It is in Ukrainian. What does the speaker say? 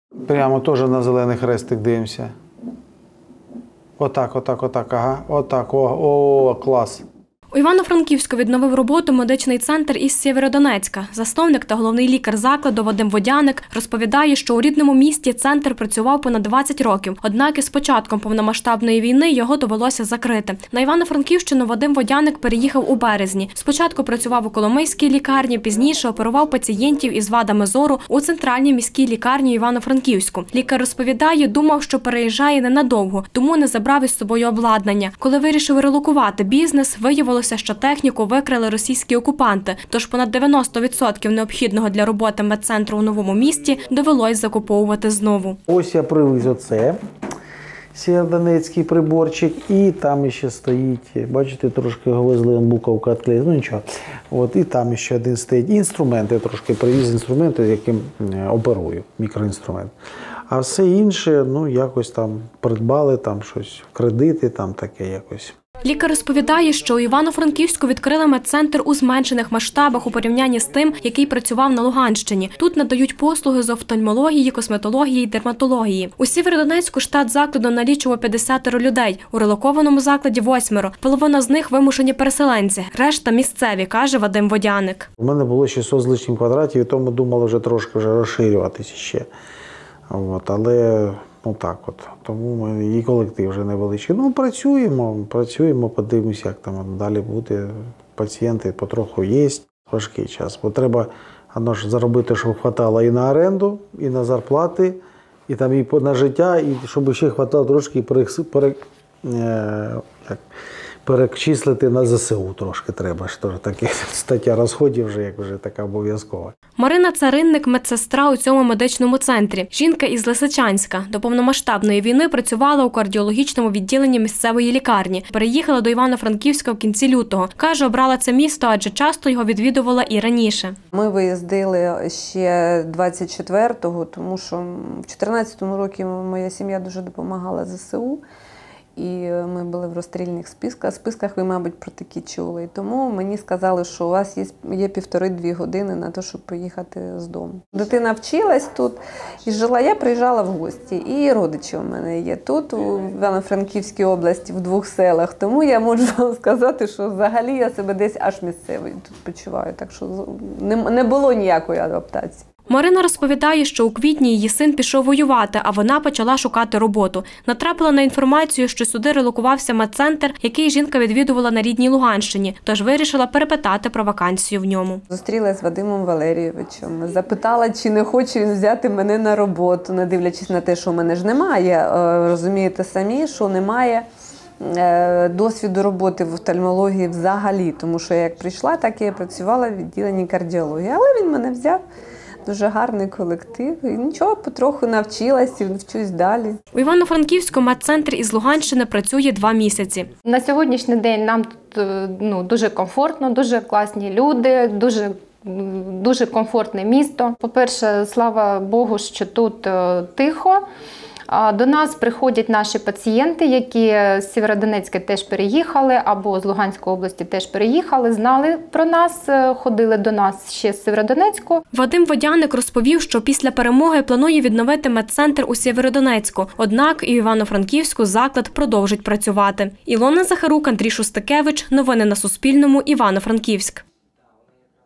Прямо теж на зелений хрестик дивимося. Отак, ага. Отак, о, клас. У Івано-Франківську відновив роботу медичний центр із Сєвєродонецька. Засновник та головний лікар закладу Вадим Водяник розповідає, що у рідному місті центр працював понад 20 років. Однак із початком повномасштабної війни його довелося закрити. На Івано-Франківщину Вадим Водяник переїхав у березні. Спочатку працював у Коломийській лікарні, пізніше оперував пацієнтів із вадами зору у центральній міській лікарні Івано-Франківську. Лікар розповідає, думав, що переїжджає ненадовго, тому не забрав із собою обладнання. Коли вирішив релокувати бізнес, виявилося, що техніку викрали російські окупанти, тож понад 90% необхідного для роботи медцентру у новому місті довелось закуповувати знову. Ось я привіз оце, сєвєродонецький приборчик, і там ще стоїть, бачите, трошки його везли, буковка відклеїла, ну нічого. От, і там ще один стоїть. Інструменти, я трошки привіз інструменти, яким оперую, мікроінструмент. А все інше, ну, якось там придбали, там щось, кредити, там таке якось. Лікар розповідає, що у Івано-Франківську відкрили медцентр у зменшених масштабах у порівнянні з тим, який працював на Луганщині. Тут надають послуги з офтальмології, косметології, дерматології. У Сєвєродонецьку штат закладу налічував 50 людей, у релокованому закладі 8. Половина з них вимушені переселенці, решта місцеві, каже Вадим Водяник. У мене було 600 з лишнім квадратів, і тому думали вже трошки розширюватися ще. От, але так от. Тому і колектив вже невеличкий. Ну, працюємо, подивимося, як там далі буде. Пацієнти потроху є. Важкий час, бо треба заробити, щоб хватало і на оренду, і на зарплати, і там і на життя, і щоб ще хватало трошки перечислити на ЗСУ трошки треба. Таке стаття розходів вже така обов'язкова. Марина Царинник – медсестра у цьому медичному центрі. Жінка із Лисичанська. До повномасштабної війни працювала у кардіологічному відділенні місцевої лікарні. Переїхала до Івано-Франківська в кінці лютого. Каже, обрала це місто, адже часто його відвідувала і раніше. Ми виїздили ще 24-го, тому що в 14-му році моя сім'я дуже допомагала ЗСУ. І ми були в розстрільних списках, ви, мабуть, про такі чули. І тому мені сказали, що у вас є 1,5-2 години на те, щоб поїхати з дому. Дитина вчилась тут і жила, я приїжджала в гості. І родичі у мене є тут, у Івано-Франківській області, в 2 селах. Тому я можу вам сказати, що взагалі я себе десь аж місцевий тут почуваю. Так що не було ніякої адаптації. Марина розповідає, що у квітні її син пішов воювати, а вона почала шукати роботу. Натрапила на інформацію, що сюди релокувався медцентр, який жінка відвідувала на рідній Луганщині, тож вирішила перепитати про вакансію в ньому. Зустрілася з Вадимом Валерійовичем, запитала, чи не хоче він взяти мене на роботу, не дивлячись на те, що в мене ж немає, розумієте самі, що немає досвіду роботи в офтальмології взагалі, тому що я як прийшла, так і я працювала в відділенні кардіології, але він мене взяв. Дуже гарний колектив. І нічого, потроху навчилась і вчусь далі. У Івано-Франківську медцентр із Луганщини працює 2 місяці. На сьогоднішній день нам тут дуже комфортно, дуже класні люди, дуже комфортне місто. По-перше, слава Богу, що тут тихо. До нас приходять наші пацієнти, які з Сєвєродонецька теж переїхали, або з Луганської області теж переїхали, знали про нас, ходили до нас ще з Сєвєродонецьку. Вадим Водяник розповів, що після перемоги планує відновити медцентр у Сєвєродонецьку. Однак і в Івано-Франківську заклад продовжить працювати. Ілона Захарук, Андрій Шустикевич. Новини на Суспільному. Івано-Франківськ.